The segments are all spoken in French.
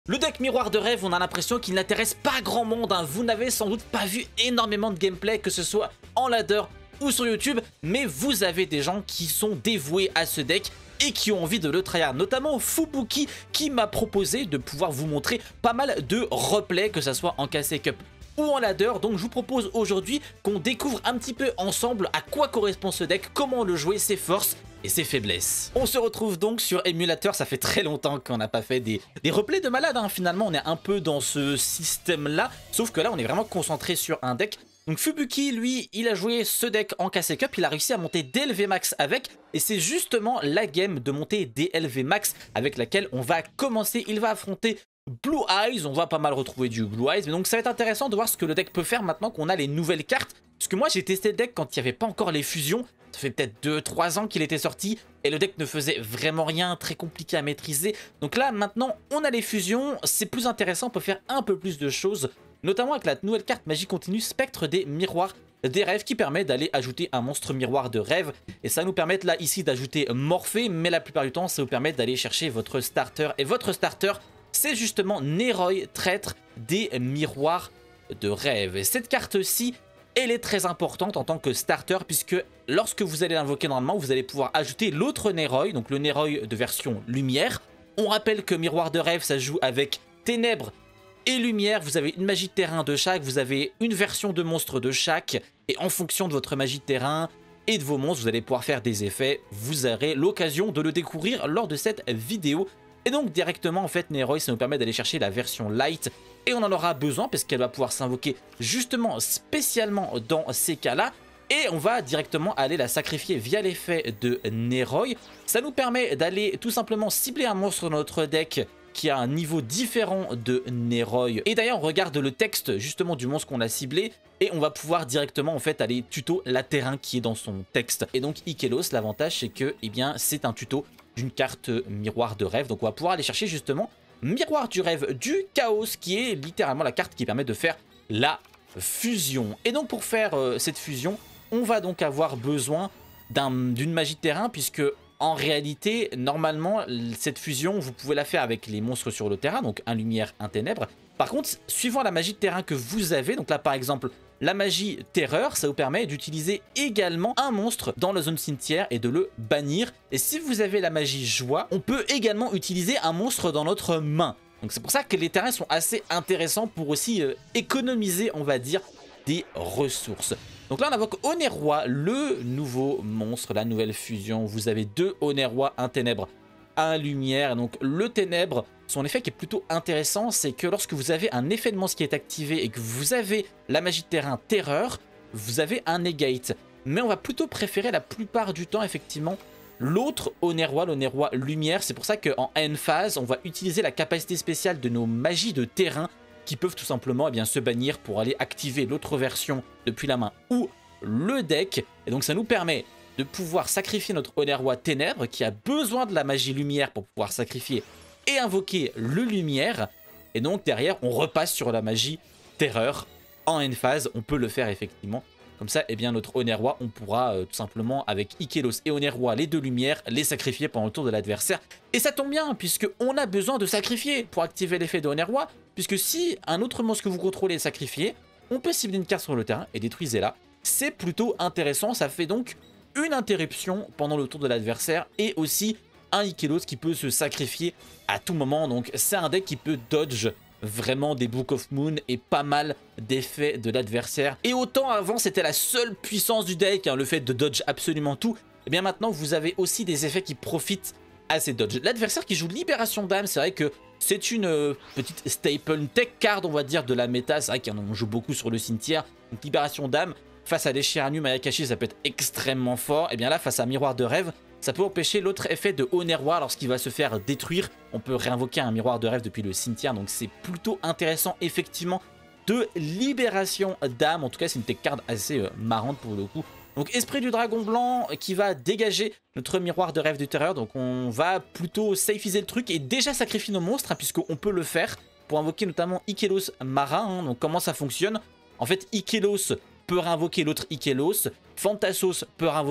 Le deck Miroir de Rêve, on a l'impression qu'il n'intéresse pas grand monde, hein. Vous n'avez sans doute pas vu énormément de gameplay, que ce soit en ladder ou sur YouTube, mais vous avez des gens qui sont dévoués à ce deck et qui ont envie de le tryhard, notamment Fubuki qui m'a proposé de pouvoir vous montrer pas mal de replays, que ce soit en KC Cup ou en ladder. Donc je vous propose aujourd'hui qu'on découvre un petit peu ensemble à quoi correspond ce deck, comment le jouer, ses forces et ses faiblesses. On se retrouve donc sur émulateur, ça fait très longtemps qu'on n'a pas fait des replays de malade, hein. Finalement on est un peu dans ce système là, sauf que là on est vraiment concentré sur un deck. Donc Fubuki, lui, il a joué ce deck en KC Cup, il a réussi à monter DLV Max avec, et c'est justement la game de monter DLV Max avec laquelle on va commencer. Il va affronter Blue Eyes, on va pas mal retrouver du Blue Eyes, mais donc ça va être intéressant de voir ce que le deck peut faire maintenant qu'on a les nouvelles cartes, parce que moi j'ai testé le deck quand il n'y avait pas encore les fusions, ça fait peut-être 2-3 ans qu'il était sorti, et le deck ne faisait vraiment rien, très compliqué à maîtriser. Donc là maintenant on a les fusions, c'est plus intéressant, on peut faire un peu plus de choses, notamment avec la nouvelle carte magie continue Spectre des Miroirs des Rêves qui permet d'aller ajouter un monstre miroir de rêve, et ça nous permet là ici d'ajouter Morphée, mais la plupart du temps ça vous permet d'aller chercher votre starter, et votre starter c'est justement Neroy, traître des miroirs de rêve. Et cette carte-ci, elle est très importante en tant que starter, puisque lorsque vous allez l'invoquer normalement, vous allez pouvoir ajouter l'autre Neroy, donc le Neroy de version lumière. On rappelle que miroir de rêve, ça joue avec ténèbres et lumière. Vous avez une magie de terrain de chaque, vous avez une version de monstre de chaque, et en fonction de votre magie de terrain et de vos monstres, vous allez pouvoir faire des effets. Vous aurez l'occasion de le découvrir lors de cette vidéo. Et donc directement en fait Neroy, ça nous permet d'aller chercher la version light, et on en aura besoin parce qu'elle va pouvoir s'invoquer justement spécialement dans ces cas là, et on va directement aller la sacrifier via l'effet de Neroy. Ça nous permet d'aller tout simplement cibler un monstre dans notre deck qui a un niveau différent de Neroy, et d'ailleurs on regarde le texte justement du monstre qu'on a ciblé, et on va pouvoir directement en fait aller tuto la terrain qui est dans son texte. Et donc Ikelos, l'avantage c'est que eh bien c'est un tuto d'une carte miroir de rêve, donc on va pouvoir aller chercher justement miroir du rêve du chaos, qui est littéralement la carte qui permet de faire la fusion. Et donc pour faire cette fusion, on va donc avoir besoin d'une magie de terrain, puisque en réalité normalement cette fusion vous pouvez la faire avec les monstres sur le terrain, donc un lumière, un ténèbre. Par contre, suivant la magie de terrain que vous avez, donc là par exemple la magie terreur, ça vous permet d'utiliser également un monstre dans la zone cimetière et de le bannir. Et si vous avez la magie joie, on peut également utiliser un monstre dans notre main. Donc c'est pour ça que les terrains sont assez intéressants pour aussi économiser, on va dire, des ressources. Donc là on invoque Oneroi, le nouveau monstre, la nouvelle fusion. Vous avez deux Oneroi, un ténèbre, un lumière. Donc le ténèbre, son effet qui est plutôt intéressant, c'est que lorsque vous avez un effet de monstre qui est activé et que vous avez la magie de terrain terreur, vous avez un negate. Mais on va plutôt préférer la plupart du temps effectivement l'autre Oneroi, l'Oneroi lumière. C'est pour ça qu'en end phase, on va utiliser la capacité spéciale de nos magies de terrain qui peuvent tout simplement eh bien, se bannir pour aller activer l'autre version depuis la main ou le deck. Et donc ça nous permet de pouvoir sacrifier notre Oneroi ténèbres qui a besoin de la magie lumière pour pouvoir sacrifier et invoquer le lumière, et donc derrière on repasse sur la magie terreur en end phase. On peut le faire effectivement comme ça, et bien notre Oneroi, on pourra tout simplement avec Ikelos et Oneroi, les deux lumières, les sacrifier pendant le tour de l'adversaire. Et ça tombe bien puisque on a besoin de sacrifier pour activer l'effet de Oneroi, puisque si un autre monstre que vous contrôlez est sacrifié, on peut cibler une carte sur le terrain et détruisez-la. C'est plutôt intéressant, ça fait donc une interruption pendant le tour de l'adversaire, et aussi un Ikelos qui peut se sacrifier à tout moment. Donc c'est un deck qui peut dodge vraiment des Book of Moon et pas mal d'effets de l'adversaire. Et autant avant c'était la seule puissance du deck, hein, le fait de dodge absolument tout, et bien maintenant vous avez aussi des effets qui profitent à ces dodges. L'adversaire qui joue Libération d'âme, c'est vrai que c'est une petite staple, une tech card on va dire de la méta. C'est vrai qu'on joue beaucoup sur le cimetière, donc Libération d'âme face à Déchiranu, Mayakashi, ça peut être extrêmement fort. Et bien là face à Miroir de rêve, ça peut empêcher l'autre effet de Oneroi lorsqu'il va se faire détruire. On peut réinvoquer un miroir de rêve depuis le cimetière, donc c'est plutôt intéressant effectivement de libération d'âme. En tout cas c'est une tech card assez marrante pour le coup. Donc esprit du dragon blanc qui va dégager notre miroir de rêve du terreur. Donc on va plutôt safeiser le truc et déjà sacrifier nos monstres, hein, puisqu'on peut le faire pour invoquer notamment Ikelos marin, hein. Donc comment ça fonctionne? En fait Ikelos peut réinvoquer l'autre Ikelos, Phantasos peut réinvoquer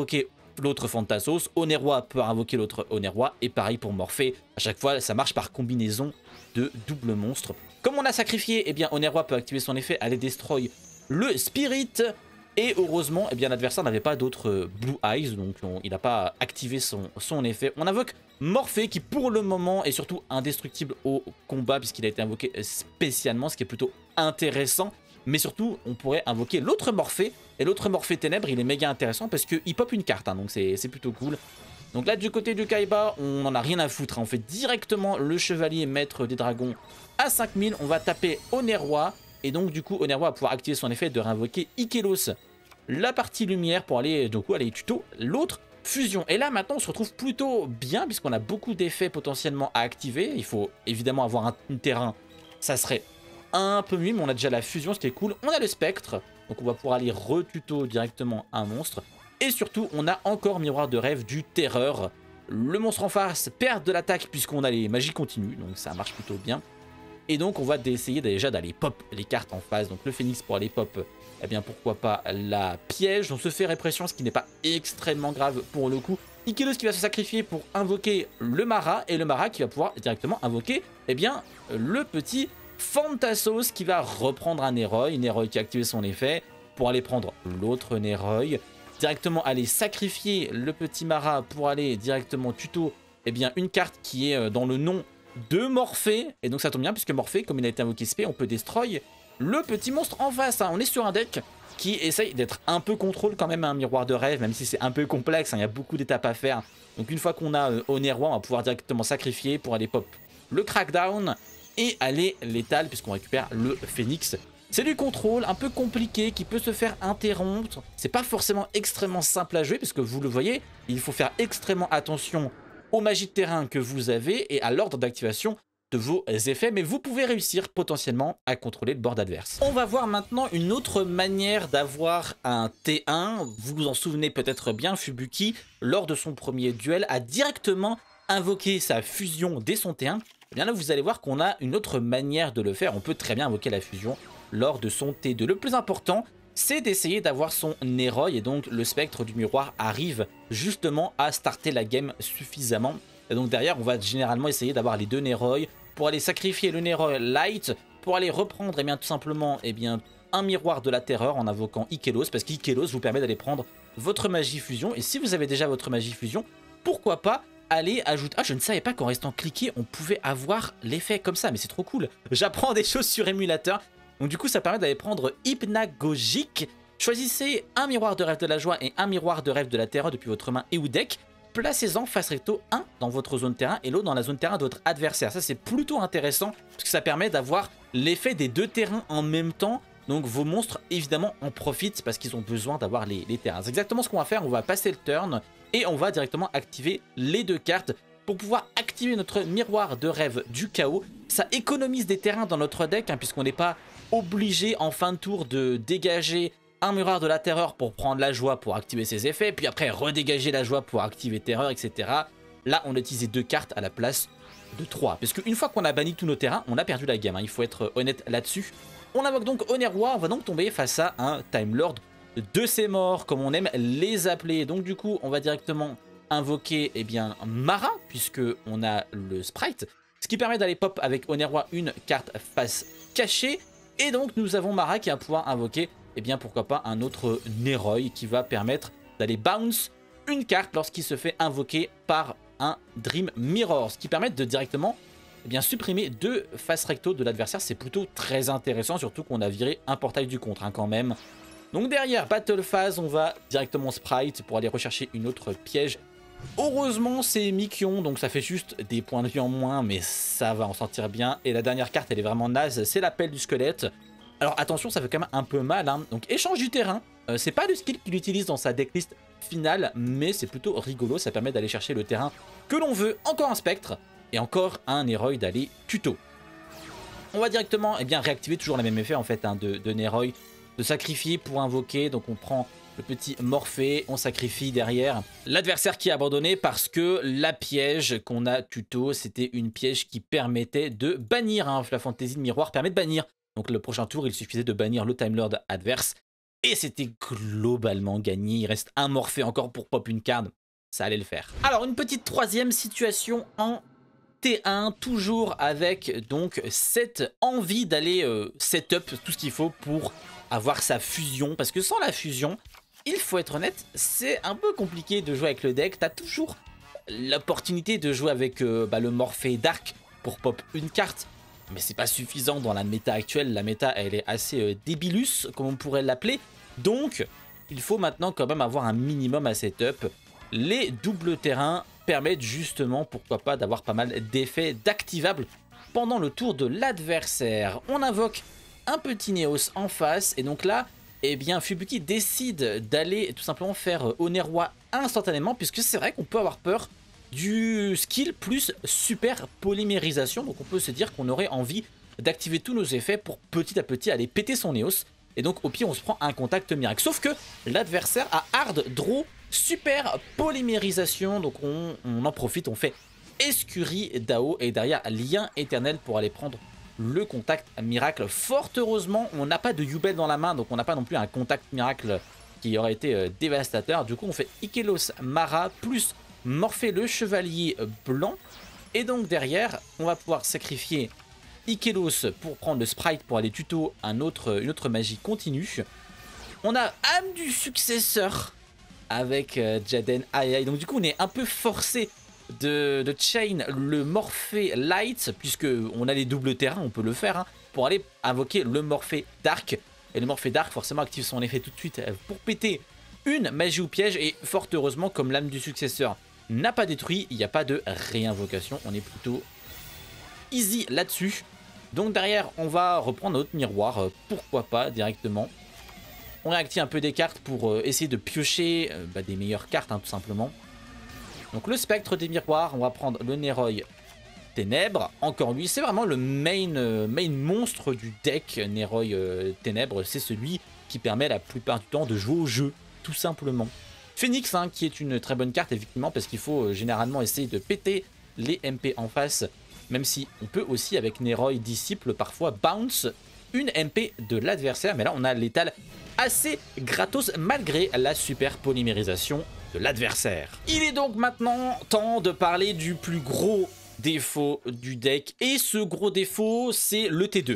l'autre Fantasos, Oneroi peut invoquer l'autre Oneroi, et pareil pour Morphée. À chaque fois, ça marche par combinaison de double monstre. Comme on a sacrifié, eh bien Oneroi peut activer son effet, aller destroy le Spirit. Et heureusement, eh bien l'adversaire n'avait pas d'autres Blue Eyes, donc il n'a pas activé son effet. On invoque Morphée qui pour le moment est surtout indestructible au combat puisqu'il a été invoqué spécialement, ce qui est plutôt intéressant. Mais surtout, on pourrait invoquer l'autre Morphée. Et l'autre Morphée Ténèbres, il est méga intéressant parce qu'il pop une carte, hein, donc c'est plutôt cool. Donc là, du côté du Kaiba, on n'en a rien à foutre. Hein. On fait directement le Chevalier Maître des Dragons à 5000. On va taper Oneroi. Et donc, du coup, Oneroi va pouvoir activer son effet de réinvoquer Ikelos, la partie lumière, pour aller, du coup, aller tuto l'autre fusion. Et là, maintenant, on se retrouve plutôt bien puisqu'on a beaucoup d'effets potentiellement à activer. Il faut évidemment avoir un terrain. Ça serait un peu mieux, mais on a déjà la fusion, ce qui est cool. On a le spectre, donc on va pouvoir aller retuto directement un monstre. Et surtout, on a encore Miroir de Rêve du Terreur. Le monstre en face perd de l'attaque puisqu'on a les magies continues, donc ça marche plutôt bien. Et donc on va essayer déjà d'aller pop les cartes en face. Donc le Phénix pour aller pop, eh bien pourquoi pas la piège. On se fait répression, ce qui n'est pas extrêmement grave pour le coup. Ikelos qui va se sacrifier pour invoquer le Mara. Et le Mara qui va pouvoir directement invoquer eh bien, le petit Fantasos qui va reprendre un Neroi. Neroi qui a activé son effet pour aller prendre l'autre Neroi. Directement aller sacrifier le petit Mara pour aller directement tuto eh bien, une carte qui est dans le nom de Morphée. Et donc ça tombe bien puisque Morphée, comme il a été invoqué SP, on peut destroy le petit monstre en face. Hein. On est sur un deck qui essaye d'être un peu contrôle quand même, un Miroir de Rêve, même si c'est un peu complexe. Hein. Il y a beaucoup d'étapes à faire. Donc une fois qu'on a Oneroi, on va pouvoir directement sacrifier pour aller pop le Crackdown et aller létal puisqu'on récupère le Phénix. C'est du contrôle un peu compliqué qui peut se faire interrompre. C'est pas forcément extrêmement simple à jouer puisque vous le voyez, il faut faire extrêmement attention aux magies de terrain que vous avez et à l'ordre d'activation de vos effets, mais vous pouvez réussir potentiellement à contrôler le board adverse. On va voir maintenant une autre manière d'avoir un T1. Vous vous en souvenez peut-être bien, Fubuki, lors de son premier duel, a directement invoqué sa fusion dès son T1. Et bien là, vous allez voir qu'on a une autre manière de le faire. On peut très bien invoquer la fusion lors de son T2. Le plus important, c'est d'essayer d'avoir son Neroi et donc le spectre du miroir arrive justement à starter la game suffisamment. Et donc derrière, on va généralement essayer d'avoir les deux Neroi pour aller sacrifier le Neroi Light, pour aller reprendre eh bien, tout simplement eh bien, un miroir de la terreur en invoquant Ikelos, parce qu'Ikelos vous permet d'aller prendre votre magie fusion. Et si vous avez déjà votre magie fusion, pourquoi pas aller ajouter... Ah, je ne savais pas qu'en restant cliqué, on pouvait avoir l'effet comme ça, mais c'est trop cool. J'apprends des choses sur émulateur. Donc du coup, ça permet d'aller prendre Hypnagogique. Choisissez un miroir de rêve de la joie et un miroir de rêve de la terreur depuis votre main et ou deck. Placez-en face recto, un dans votre zone terrain et l'autre dans la zone terrain de votre adversaire. Ça, c'est plutôt intéressant parce que ça permet d'avoir l'effet des deux terrains en même temps. Donc vos monstres, évidemment, en profitent parce qu'ils ont besoin d'avoir les terrains. C'est exactement ce qu'on va faire. On va passer le turn et on va directement activer les deux cartes pour pouvoir activer notre miroir de rêve du chaos. Ça économise des terrains dans notre deck hein, puisqu'on n'est pas obligé en fin de tour de dégager un miroir de la terreur pour prendre la joie pour activer ses effets, puis après redégager la joie pour activer terreur, etc. Là, on a utilisé deux cartes à la place de 3. Parce qu'une fois qu'on a banni tous nos terrains, on a perdu la game. Hein. Il faut être honnête là-dessus. On invoque donc Oneroi. On va donc tomber face à un Time Lord de ses morts, comme on aime les appeler. Donc du coup, on va directement invoquer eh bien, Mara, puisque on a le Sprite. Ce qui permet d'aller pop avec Oneroi une carte face cachée. Et donc nous avons Mara qui va pouvoir invoquer, eh bien pourquoi pas un autre Neroi qui va permettre d'aller bounce une carte lorsqu'il se fait invoquer par un Dream Mirror. Ce qui permet de directement eh bien, supprimer deux faces recto de l'adversaire. C'est plutôt très intéressant, surtout qu'on a viré un portail du contre hein, quand même. Donc derrière Battle Phase, on va directement Sprite pour aller rechercher une autre piège. Heureusement c'est Mikion, donc ça fait juste des points de vie en moins, mais ça va en sortir bien. Et la dernière carte elle est vraiment naze, c'est l'appel du squelette. Alors attention, ça fait quand même un peu mal, hein. Donc échange du terrain, c'est pas le skill qu'il utilise dans sa decklist finale, mais c'est plutôt rigolo, ça permet d'aller chercher le terrain que l'on veut. Encore un spectre, et encore un Neroi d'aller tuto. On va directement eh bien, réactiver toujours le même effet en fait hein, de Neroi, de sacrifier pour invoquer, donc on prend le petit Morphée, on sacrifie derrière l'adversaire qui est abandonné parce que la piège qu'on a tuto, c'était une piège qui permettait de bannir. Hein. La fantaisie de miroir permet de bannir. Donc le prochain tour, il suffisait de bannir le Time Lord adverse Et c'était globalement gagné. Il reste un Morphée encore pour pop une carte. Ça allait le faire. Alors, une petite troisième situation en T1, toujours avec donc cette envie d'aller setup tout ce qu'il faut pour avoir sa fusion. Parce que sans la fusion, il faut être honnête, c'est un peu compliqué de jouer avec le deck. T'as toujours l'opportunité de jouer avec le Morphée Dark pour pop une carte. Mais c'est pas suffisant dans la méta actuelle. La méta, elle est assez débilus, comme on pourrait l'appeler. Donc, il faut maintenant quand même avoir un minimum à setup. Les doubles terrains permettent justement, pourquoi pas, d'avoir pas mal d'effets d'activables pendant le tour de l'adversaire. On invoque un petit Neos en face. Et donc là, eh bien, Fubuki décide d'aller tout simplement faire Oneroi instantanément. Puisque c'est vrai qu'on peut avoir peur du skill plus super polymérisation. Donc on peut se dire qu'on aurait envie d'activer tous nos effets pour petit à petit aller péter son Neos. Et donc au pire on se prend un contact miracle. Sauf que l'adversaire a hard draw super polymérisation. Donc on en profite, on fait Escurie Dao et derrière lien éternel pour aller prendre le contact miracle. Fort heureusement on n'a pas de Yubel dans la main. Donc on n'a pas non plus un contact miracle qui aurait été dévastateur. Du coup on fait Ikelos Mara plus Morphée le chevalier blanc. Et donc derrière, on va pouvoir sacrifier Ikelos pour prendre le sprite pour aller tuto une autre magie continue. On a âme du successeur avec Jaden Aïe. Donc du coup, on est un peu forcé de chain le Morphée Light, puisque on a les doubles terrains, on peut le faire, hein, pour aller invoquer le Morphée Dark. Et le Morphée Dark forcément active son effet tout de suite pour péter une magie ou piège. Et fort heureusement, comme l'âme du successeur n'a pas détruit, il n'y a pas de réinvocation, on est plutôt easy là-dessus. Donc derrière, on va reprendre notre miroir, pourquoi pas directement. On réactive un peu des cartes pour essayer de piocher des meilleures cartes, hein, tout simplement. Donc le spectre des miroirs, on va prendre le Neroi Ténèbres, encore lui, c'est vraiment le main monstre du deck. Neroi Ténèbres, c'est celui qui permet la plupart du temps de jouer au jeu, tout simplement. Phoenix, hein, qui est une très bonne carte, effectivement, parce qu'il faut généralement essayer de péter les MP en face, même si on peut aussi, avec Neroi Disciple, parfois bounce une MP de l'adversaire. Mais là, on a l'étal assez gratos, malgré la super polymérisation de l'adversaire. Il est donc maintenant temps de parler du plus gros défaut du deck. Et ce gros défaut, c'est le T2.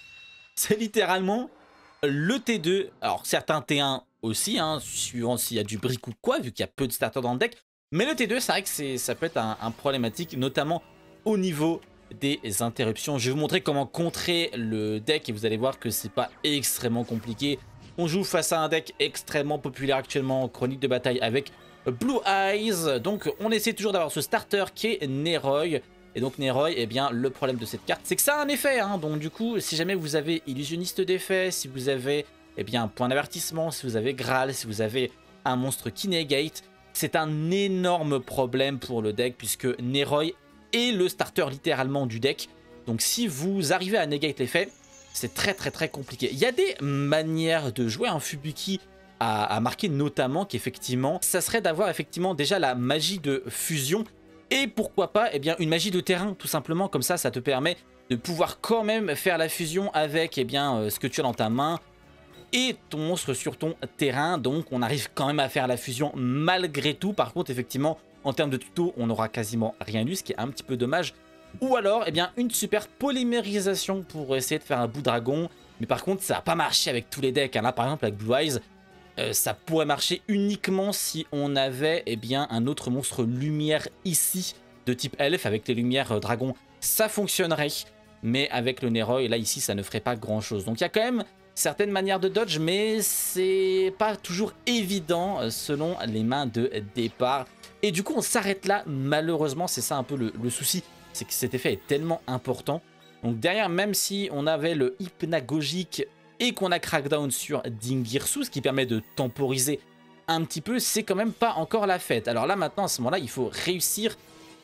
C'est littéralement le T2. Alors, certains T1 aussi, hein, suivant s'il y a du brick ou quoi, vu qu'il y a peu de starters dans le deck. Mais le T2, c'est vrai que ça peut être un problématique, notamment au niveau des interruptions. Je vais vous montrer comment contrer le deck et vous allez voir que c'est pas extrêmement compliqué. On joue face à un deck extrêmement populaire actuellement, Chronique de bataille, avec Blue Eyes. Donc on essaie toujours d'avoir ce starter qui est Neroi. Et donc Neroi, eh bien le problème de cette carte, c'est que ça a un effet, hein. Donc du coup, si jamais vous avez Illusionniste d'effet, si vous avez un point d'avertissement, si vous avez Graal, si vous avez un monstre qui negate, c'est un énorme problème pour le deck, puisque Neroi est le starter littéralement du deck. Donc si vous arrivez à negate l'effet, c'est très compliqué. Il y a des manières de jouer un Fubuki à marquer, notamment qu'effectivement, ça serait d'avoir effectivement déjà la magie de fusion. Et pourquoi pas, une magie de terrain, tout simplement. Comme ça, ça te permet de pouvoir quand même faire la fusion avec ce que tu as dans ta main et ton monstre sur ton terrain. Donc, on arrive quand même à faire la fusion malgré tout. Par contre, effectivement, en termes de tuto, on n'aura quasiment rien eu, ce qui est un petit peu dommage. Ou alors, une super polymérisation pour essayer de faire un bout dragon. Mais par contre, ça n'a pas marché avec tous les decks. Là, par exemple, avec Blue Eyes, ça pourrait marcher uniquement si on avait un autre monstre lumière ici de type elfe. Avec les lumières dragon, ça fonctionnerait, mais avec le Neroi là ici ça ne ferait pas grand chose. Donc il y a quand même certaines manières de dodge, mais c'est pas toujours évident selon les mains de départ. Et du coup on s'arrête là, malheureusement. C'est ça un peu le souci, c'est que cet effet est tellement important. Donc derrière, même si on avait le hypnagogique et qu'on a crackdown sur Dingirsu, ce qui permet de temporiser un petit peu, c'est quand même pas encore la fête. Alors là maintenant, à ce moment-là, il faut réussir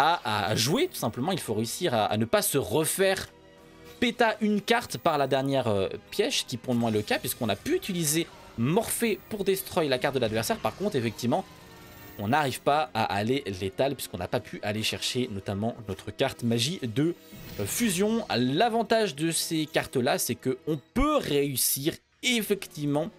à jouer, tout simplement. Il faut réussir à ne pas se refaire péta une carte par la dernière piège, qui pour le moins est le cas, puisqu'on a pu utiliser Morphée pour destroy la carte de l'adversaire. Par contre, effectivement, on n'arrive pas à aller létal, puisqu'on n'a pas pu aller chercher notamment notre carte magie de fusion. L'avantage de ces cartes là, c'est qu'on peut réussir effectivement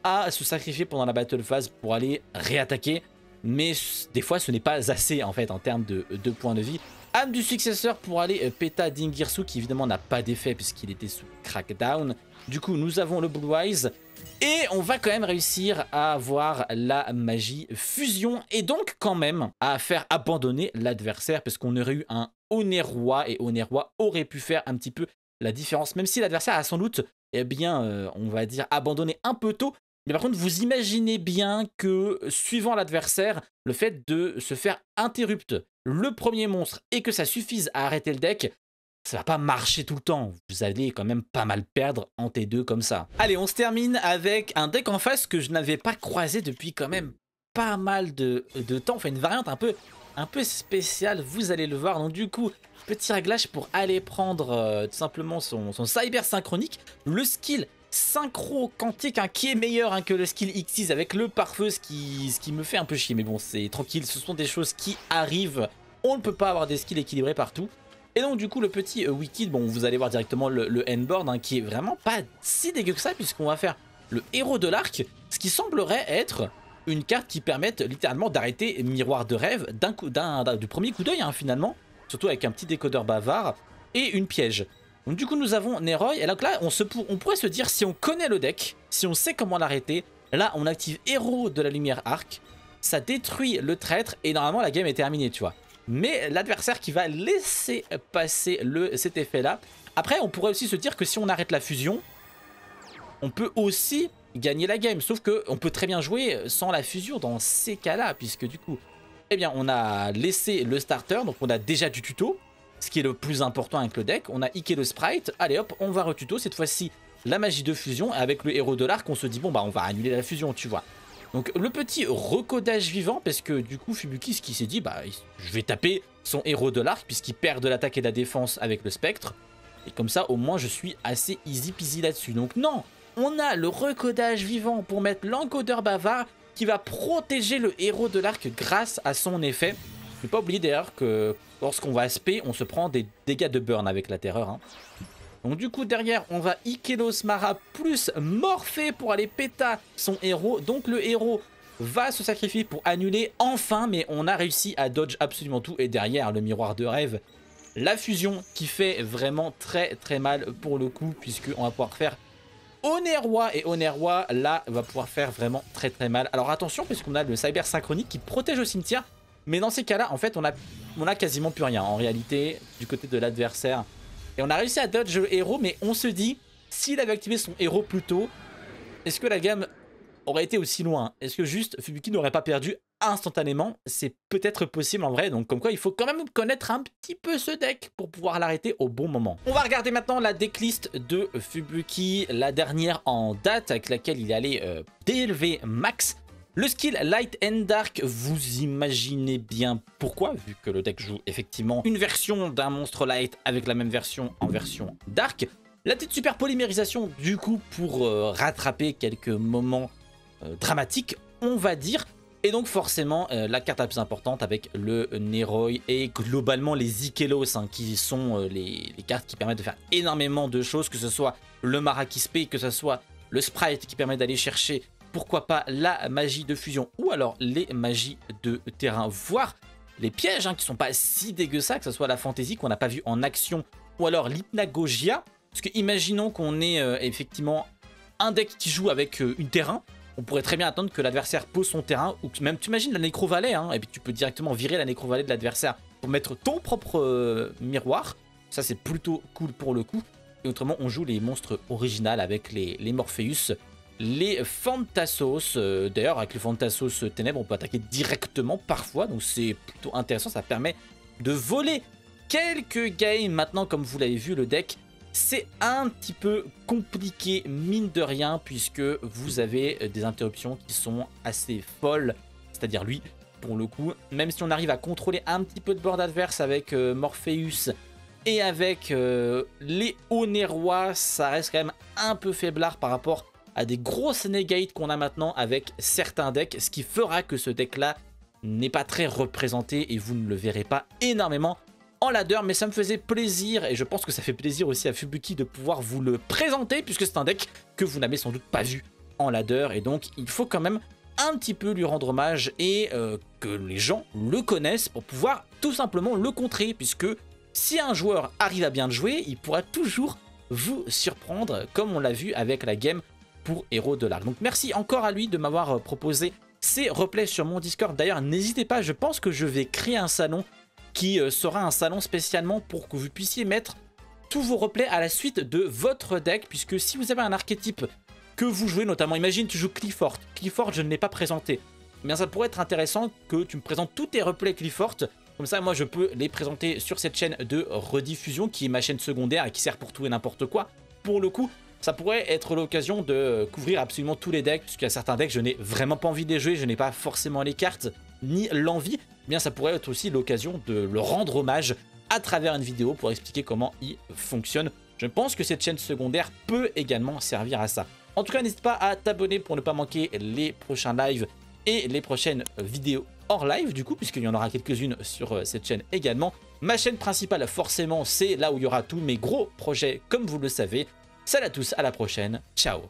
à se sacrifier pendant la battle phase pour aller réattaquer. Mais des fois, ce n'est pas assez en fait en termes de points de vie. Âme du successeur pour aller péta Dingirsu qui évidemment n'a pas d'effet puisqu'il était sous crackdown. Du coup, nous avons le Blue Eyes. Et on va quand même réussir à avoir la magie fusion. Et donc quand même à faire abandonner l'adversaire. Parce qu'on aurait eu un Oneroi. Et Oneroi aurait pu faire un petit peu la différence. Même si l'adversaire a sans doute, eh bien, on va dire, abandonné un peu tôt. Mais par contre, vous imaginez bien que, suivant l'adversaire, le fait de se faire interrupt le premier monstre et que ça suffise à arrêter le deck, ça va pas marcher tout le temps. Vous allez quand même pas mal perdre en T2 comme ça. Allez, on se termine avec un deck en face que je n'avais pas croisé depuis quand même pas mal de temps. Enfin, une variante un peu spéciale, vous allez le voir. Donc du coup, petit réglage pour aller prendre tout simplement son cyber synchronique. Le skill synchro quantique qui est meilleur que le skill Xyz avec le pare-feu, ce qui me fait un peu chier, mais bon, c'est tranquille, ce sont des choses qui arrivent, on ne peut pas avoir des skills équilibrés partout. Et donc du coup le petit Wicked, bon vous allez voir directement le endboard qui est vraiment pas si dégueu que ça, puisqu'on va faire le héros de l'arc, ce qui semblerait être une carte qui permette littéralement d'arrêter Miroir de rêve du premier coup d'œil finalement, surtout avec un petit décodeur bavard et une piège. Donc du coup nous avons Neroi, et donc là on pourrait se dire, si on connaît le deck, si on sait comment l'arrêter, là on active héros de la lumière arc, ça détruit le traître et normalement la game est terminée, tu vois. Mais l'adversaire qui va laisser passer cet effet là. Après on pourrait aussi se dire que si on arrête la fusion, on peut aussi gagner la game, sauf que on peut très bien jouer sans la fusion dans ces cas là, puisque du coup eh bien on a laissé le starter, donc on a déjà du tuto, ce qui est le plus important avec le deck. On a Ike le sprite, allez hop, on va retuto, cette fois-ci la magie de fusion, avec le héros de l'arc, on se dit bon bah on va annuler la fusion, tu vois. Donc le petit recodage vivant, parce que du coup Fubuki, ce qu'il s'est dit, bah je vais taper son héros de l'arc, puisqu'il perd de l'attaque et de la défense avec le spectre, et comme ça au moins je suis assez easy peasy là-dessus. Donc non, on a le recodage vivant pour mettre l'encodeur bavard, qui va protéger le héros de l'arc grâce à son effet. Ne pas oublier d'ailleurs que lorsqu'on va SP, on se prend des dégâts de burn avec la terreur. Donc du coup derrière on va Ikelos Mara plus Morphée pour aller péta son héros. Donc le héros va se sacrifier pour annuler enfin, mais on a réussi à dodge absolument tout. Et derrière le miroir de rêve, la fusion qui fait vraiment très très mal pour le coup, puisqu'on va pouvoir faire Oneroi, et Oneroi là va pouvoir faire vraiment très très mal. Alors attention, puisqu'on a le cyber synchronique qui protège au cimetière, mais dans ces cas là en fait on a quasiment plus rien en réalité du côté de l'adversaire. Et on a réussi à dodge le héros, mais on se dit, s'il avait activé son héros plus tôt, est-ce que la gamme aurait été aussi loin? Est-ce que juste Fubuki n'aurait pas perdu instantanément? C'est peut-être possible en vrai, donc comme quoi il faut quand même connaître un petit peu ce deck pour pouvoir l'arrêter au bon moment. On va regarder maintenant la decklist de Fubuki, la dernière en date, avec laquelle il est allé DLV max. Le skill Light and Dark, vous imaginez bien pourquoi, vu que le deck joue effectivement une version d'un monstre Light avec la même version en version Dark. La petite super polymérisation du coup pour rattraper quelques moments dramatiques, on va dire. Et donc forcément la carte la plus importante avec le Neroi et globalement les Ikelos qui sont les cartes qui permettent de faire énormément de choses, que ce soit le Marakispe, que ce soit le Sprite qui permet d'aller chercher pourquoi pas la magie de fusion ou alors les magies de terrain, voire les pièges qui sont pas si dégueu ça, que ce soit la fantaisie qu'on n'a pas vu en action ou alors l'hypnagogia. Parce que imaginons qu'on ait effectivement un deck qui joue avec une terrain, on pourrait très bien attendre que l'adversaire pose son terrain, ou même tu imagines la nécrovalet, et puis tu peux directement virer la nécrovalet de l'adversaire pour mettre ton propre miroir. Ça c'est plutôt cool pour le coup. Et autrement on joue les monstres originaux avec les Morpheus, les Phantasos. D'ailleurs avec les Phantasos ténèbres on peut attaquer directement parfois, donc c'est plutôt intéressant, ça permet de voler quelques games. Maintenant comme vous l'avez vu, le deck c'est un petit peu compliqué mine de rien, puisque vous avez des interruptions qui sont assez folles, c'est-à-dire lui pour le coup, même si on arrive à contrôler un petit peu de board adverse avec Morpheus et avec les Oneroi, ça reste quand même un peu faiblard par rapport à des grosses negates qu'on a maintenant avec certains decks, ce qui fera que ce deck là n'est pas très représenté et vous ne le verrez pas énormément en ladder. Mais ça me faisait plaisir, et je pense que ça fait plaisir aussi à Fubuki de pouvoir vous le présenter, puisque c'est un deck que vous n'avez sans doute pas vu en ladder, et donc il faut quand même un petit peu lui rendre hommage et que les gens le connaissent pour pouvoir tout simplement le contrer, puisque si un joueur arrive à bien le jouer, il pourra toujours vous surprendre, comme on l'a vu avec la game pour Héros de l'Arc. Donc merci encore à lui de m'avoir proposé ces replays sur mon Discord. D'ailleurs, n'hésitez pas, je pense que je vais créer un salon qui sera un salon spécialement pour que vous puissiez mettre tous vos replays à la suite de votre deck, puisque si vous avez un archétype que vous jouez, notamment, imagine tu joues Qliphort. Qliphort, je ne l'ai pas présenté. Eh bien, ça pourrait être intéressant que tu me présentes tous tes replays Qliphort. Comme ça, moi, je peux les présenter sur cette chaîne de rediffusion, qui est ma chaîne secondaire et qui sert pour tout et n'importe quoi. Pour le coup, ça pourrait être l'occasion de couvrir absolument tous les decks, puisqu'il y a certains decks, je n'ai vraiment pas envie de les jouer, je n'ai pas forcément les cartes, ni l'envie. Eh bien, ça pourrait être aussi l'occasion de le rendre hommage à travers une vidéo pour expliquer comment il fonctionne. Je pense que cette chaîne secondaire peut également servir à ça. En tout cas, n'hésite pas à t'abonner pour ne pas manquer les prochains lives et les prochaines vidéos hors live, du coup, puisqu'il y en aura quelques-unes sur cette chaîne également. Ma chaîne principale, forcément, c'est là où il y aura tous mes gros projets, comme vous le savez. Salut à tous, à la prochaine, ciao.